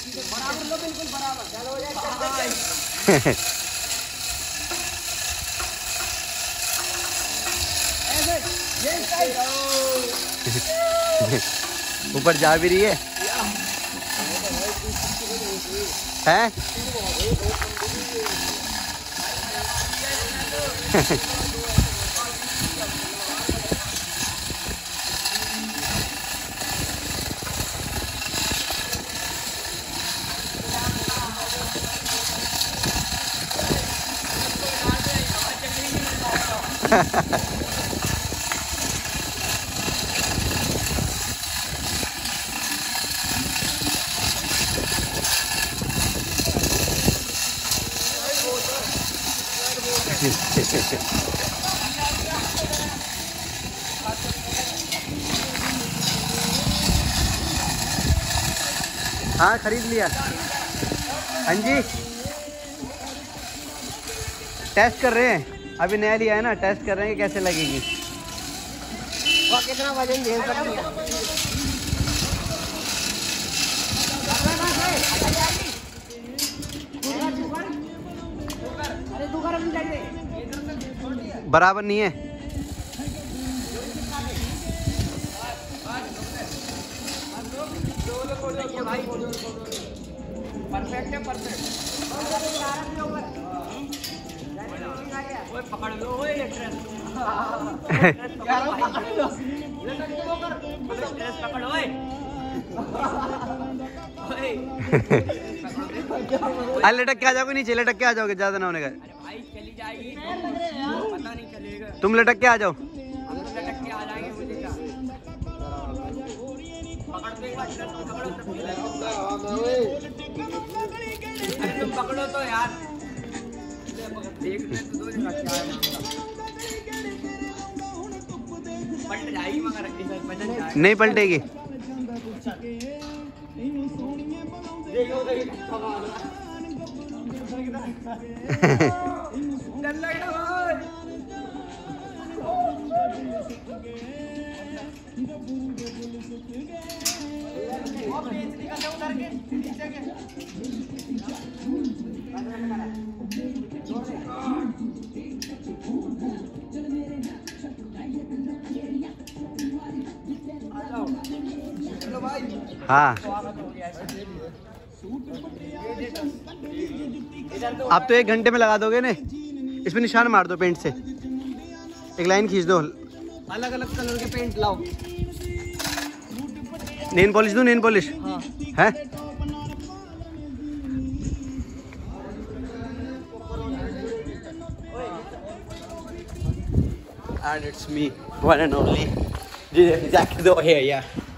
बराबर लो, बिल्कुल बराबर। चलो ऊपर जा भी रही है हैं? हाँ खरीद लिया। हाँ जी टेस्ट कर रहे हैं, अभी नया लिया है ना, टेस्ट कर रहे हैं कि कैसे लगेगी। और कितना वजन झेल सकती है? बराबर नहीं है। परफेक्ट है, परफेक्ट। पकड़ लो अरे लटक के आ जाओगे नीचे, लटक के आ जाओगे, ज्यादा ना होने का। भाई चली जाएगी, पता नहीं चलेगा। तुम लटक के आ जाओ। हम तो लटक के आ जाएंगे, मुझे क्या। पकड़ दो एक बार, तुम पकड़ो तो यार, देखने तो दो जगह क्या है। पलट जाएगी मगर वजन जाएगा। नहीं पलटेगी। हाँ आप तो 1 घंटे में लगा दोगे ना। इसमें निशान मार दो पेंट से, एक लाइन खींच दो। अलग अलग कलर के पेंट लाओ। नेल पॉलिश दूं? नेल पॉलिश है? And it's me, one and only, Jack the hair, yeah.